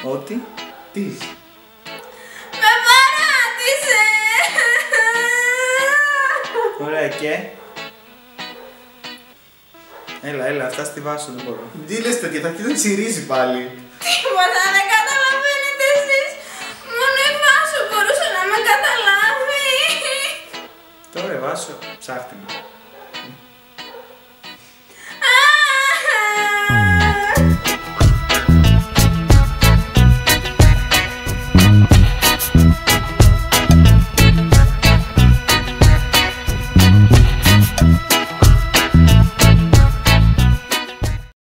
Ότι. Τι. Με παράτησε! Ωραία και. Έλα, αυτά στη Βάσω δεν μπορώ. Τι λες τέτοια, θα αρχίσει να τσιρίζει πάλι. Τίποτα,